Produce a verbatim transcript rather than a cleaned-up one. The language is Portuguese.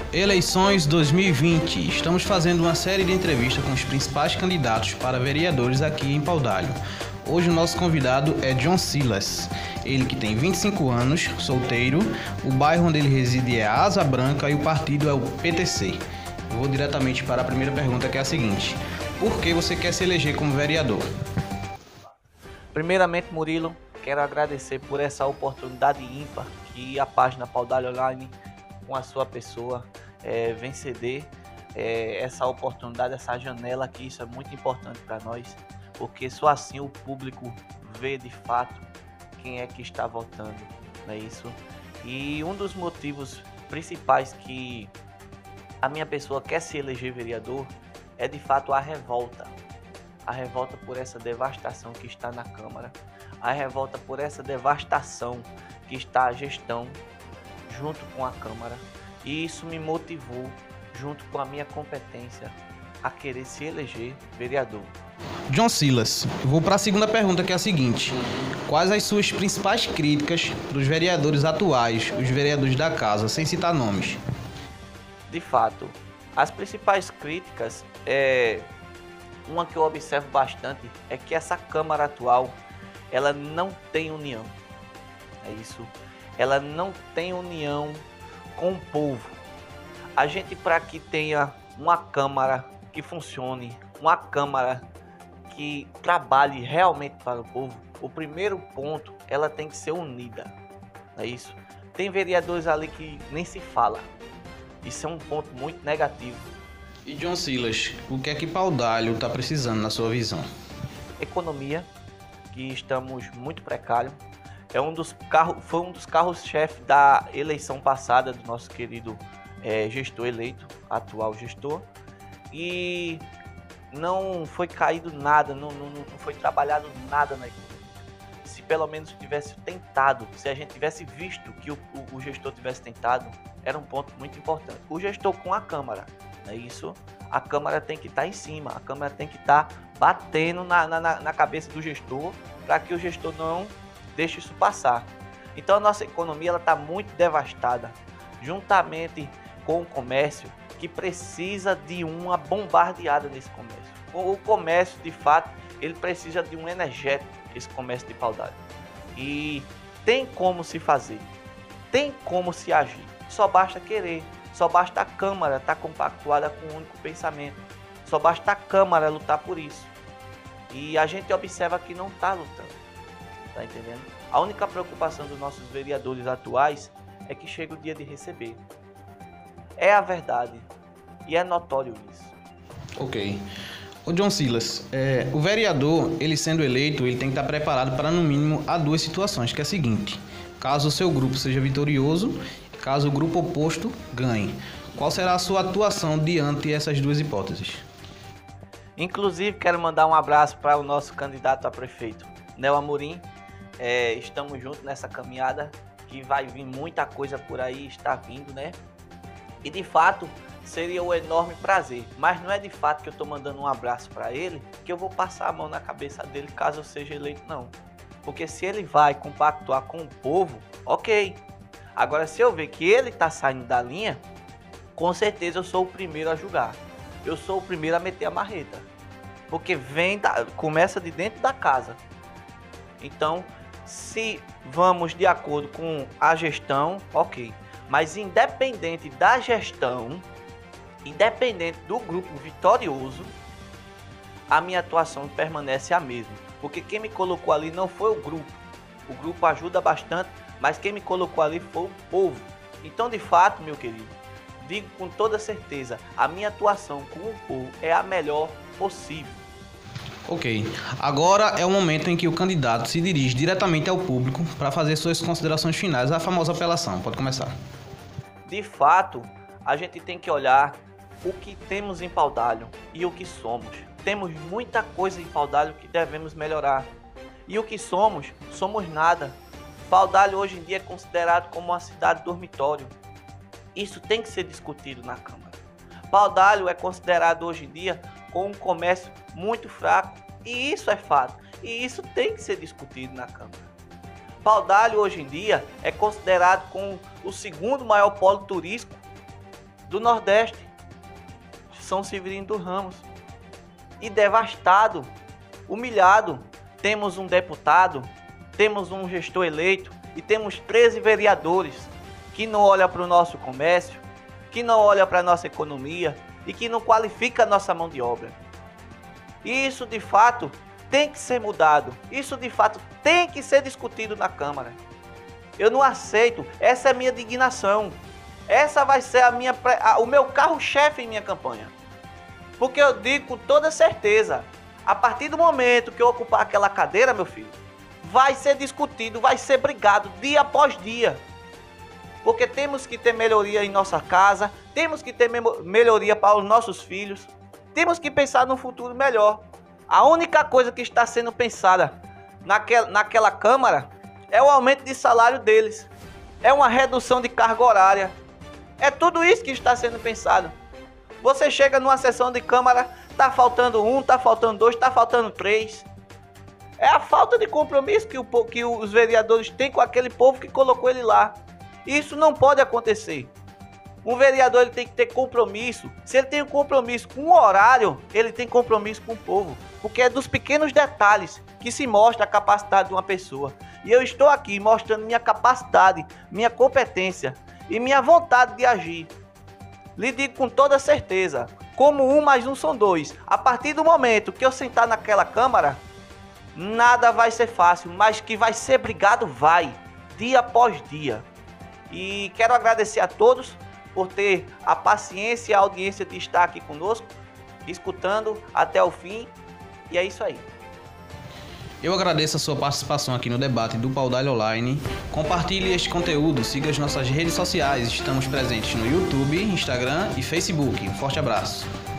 Eleições dois mil e vinte. Estamos fazendo uma série de entrevistas com os principais candidatos para vereadores aqui em Paudalho. Hoje o nosso convidado é John Silas. Ele que tem vinte e cinco anos, solteiro, o bairro onde ele reside é a Asa Branca e o partido é o P T C. Eu vou diretamente para a primeira pergunta, que é a seguinte: por que você quer se eleger como vereador? Primeiramente, Murilo, quero agradecer por essa oportunidade ímpar que a página Paudalho Online, com a sua pessoa, é, vem ceder é, essa oportunidade, essa janela aqui. Isso é muito importante para nós, porque só assim o público vê de fato quem é que está votando, não é isso? E um dos motivos principais que a minha pessoa quer se eleger vereador é de fato a revolta. A revolta por essa devastação que está na Câmara, a revolta por essa devastação que está a gestão junto com a Câmara. E isso me motivou, junto com a minha competência, a querer se eleger vereador. John Silas, vou para a segunda pergunta, que é a seguinte: quais as suas principais críticas dos vereadores atuais, os vereadores da casa, sem citar nomes? De fato, as principais críticas, é, uma que eu observo bastante, é que essa Câmara atual, ela não tem união. É isso. Ela não tem união com o povo. A gente, para que tenha uma Câmara que funcione, uma Câmara que trabalhe realmente para o povo, o primeiro ponto, ela tem que ser unida. É isso. Tem vereadores ali que nem se fala. Isso é um ponto muito negativo. E John Silas, o que é que Paudalho está precisando na sua visão? Economia, que estamos muito precário. É um dos carros, foi um dos carros-chefe da eleição passada do nosso querido é, gestor eleito, atual gestor. E não foi caído nada, não, não, não foi trabalhado nada na economia. Se pelo menos tivesse tentado, se a gente tivesse visto que o, o, o gestor tivesse tentado, era um ponto muito importante. O gestor com a Câmara, não é isso? A Câmara tem que estar em cima, a Câmara tem que estar batendo na, na, na cabeça do gestor, para que o gestor não deixe isso passar. Então a nossa economia está muito devastada, juntamente com o comércio, que precisa de uma bombardeada nesse comércio. O comércio, de fato, ele precisa de um energético, esse comércio de Paudalho. E tem como se fazer, tem como se agir, só basta querer, só basta a Câmara estar compactuada com um único pensamento, só basta a Câmara lutar por isso. E a gente observa que não está lutando, tá entendendo? A única preocupação dos nossos vereadores atuais é que chega o dia de receber. É a verdade, e é notório isso. Ok. O John Silas, é, o vereador, ele sendo eleito, ele tem que estar preparado para, no mínimo, há duas situações, que é a seguinte: caso o seu grupo seja vitorioso, caso o grupo oposto ganhe. Qual será a sua atuação diante essas duas hipóteses? Inclusive, quero mandar um abraço para o nosso candidato a prefeito, Nel Amorim. É, estamos juntos nessa caminhada, que vai vir muita coisa por aí, está vindo, né? E de fato, seria um enorme prazer. Mas não é de fato que eu estou mandando um abraço para ele, que eu vou passar a mão na cabeça dele caso eu seja eleito, não. Porque se ele vai compactuar com o povo, ok. Agora, se eu ver que ele está saindo da linha, com certeza eu sou o primeiro a julgar. Eu sou o primeiro a meter a marreta. Porque vem da, começa de dentro da casa. Então, se vamos de acordo com a gestão, ok. Mas independente da gestão, independente do grupo vitorioso, a minha atuação permanece a mesma. Porque quem me colocou ali não foi o grupo. O grupo ajuda bastante, mas quem me colocou ali foi o povo. Então, de fato, meu querido, digo com toda certeza, a minha atuação com o povo é a melhor possível. Ok. Agora é o momento em que o candidato se dirige diretamente ao público para fazer suas considerações finais, a famosa apelação. Pode começar. De fato, a gente tem que olhar o que temos em Paudalho e o que somos. Temos muita coisa em Paudalho que devemos melhorar. E o que somos, somos nada. Paudalho hoje em dia é considerado como uma cidade dormitório. Isso tem que ser discutido na Câmara. Paudalho é considerado hoje em dia com um comércio muito fraco. E isso é fato. E isso tem que ser discutido na Câmara. Paudalho hoje em dia é considerado como o segundo maior polo turístico do Nordeste, São Severino dos Ramos. E devastado, humilhado. Temos um deputado, temos um gestor eleito e temos treze vereadores que não olham para o nosso comércio, que não olham para a nossa economia e que não qualifica a nossa mão de obra. E isso de fato tem que ser mudado, isso de fato tem que ser discutido na Câmara. Eu não aceito, essa é a minha indignação, essa vai ser a minha, a, o meu carro-chefe em minha campanha. Porque eu digo com toda certeza, a partir do momento que eu ocupar aquela cadeira, meu filho, vai ser discutido, vai ser brigado dia após dia. Porque temos que ter melhoria em nossa casa, temos que ter melhoria para os nossos filhos, temos que pensar num futuro melhor. A única coisa que está sendo pensada naquela, naquela Câmara é o aumento de salário deles, é uma redução de carga horária, é tudo isso que está sendo pensado. Você chega numa sessão de Câmara, tá faltando um, tá faltando dois, tá faltando três. É a falta de compromisso que, o, que os vereadores têm com aquele povo que colocou ele lá. Isso não pode acontecer. Um vereador ele tem que ter compromisso. Se ele tem um compromisso com o horário, ele tem compromisso com o povo. Porque é dos pequenos detalhes que se mostra a capacidade de uma pessoa. E eu estou aqui mostrando minha capacidade, minha competência e minha vontade de agir. Lhe digo com toda certeza, como um mais um são dois. A partir do momento que eu sentar naquela Câmara, nada vai ser fácil, mas que vai ser brigado, vai, dia após dia. E quero agradecer a todos por ter a paciência e a audiência de estar aqui conosco, escutando até o fim. E é isso aí. Eu agradeço a sua participação aqui no debate do Paudalho Online. Compartilhe este conteúdo, siga as nossas redes sociais. Estamos presentes no YouTube, Instagram e Facebook. Um forte abraço.